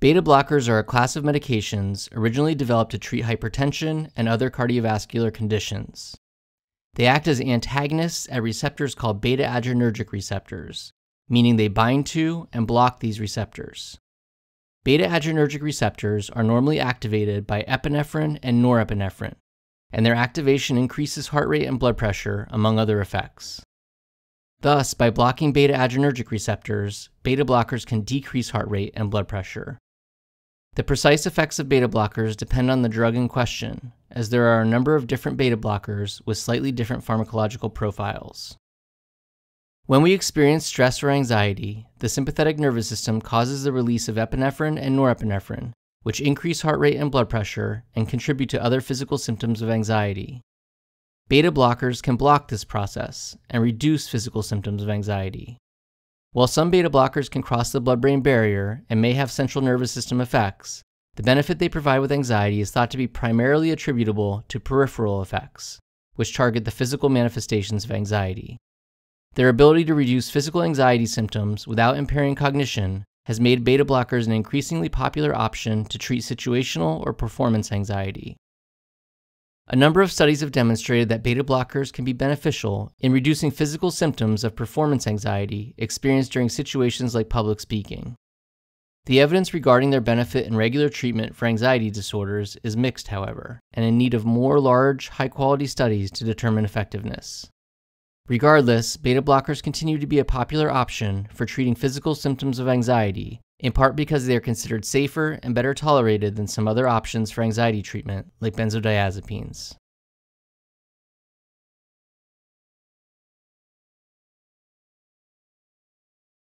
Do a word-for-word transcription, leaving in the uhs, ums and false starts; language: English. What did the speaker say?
Beta blockers are a class of medications originally developed to treat hypertension and other cardiovascular conditions. They act as antagonists at receptors called beta-adrenergic receptors, meaning they bind to and block these receptors. Beta-adrenergic receptors are normally activated by epinephrine and norepinephrine, and their activation increases heart rate and blood pressure, among other effects. Thus, by blocking beta-adrenergic receptors, beta blockers can decrease heart rate and blood pressure. The precise effects of beta blockers depend on the drug in question, as there are a number of different beta blockers with slightly different pharmacological profiles. When we experience stress or anxiety, the sympathetic nervous system causes the release of epinephrine and norepinephrine, which increase heart rate and blood pressure and contribute to other physical symptoms of anxiety. Beta blockers can block this process and reduce physical symptoms of anxiety. While some beta blockers can cross the blood-brain barrier and may have central nervous system effects, the benefit they provide with anxiety is thought to be primarily attributable to peripheral effects, which target the physical manifestations of anxiety. Their ability to reduce physical anxiety symptoms without impairing cognition has made beta blockers an increasingly popular option to treat situational or performance anxiety. A number of studies have demonstrated that beta blockers can be beneficial in reducing physical symptoms of performance anxiety experienced during situations like public speaking. The evidence regarding their benefit in regular treatment for anxiety disorders is mixed, however, and in need of more large, high-quality studies to determine effectiveness. Regardless, beta blockers continue to be a popular option for treating physical symptoms of anxiety, in part because they are considered safer and better tolerated than some other options for anxiety treatment, like benzodiazepines.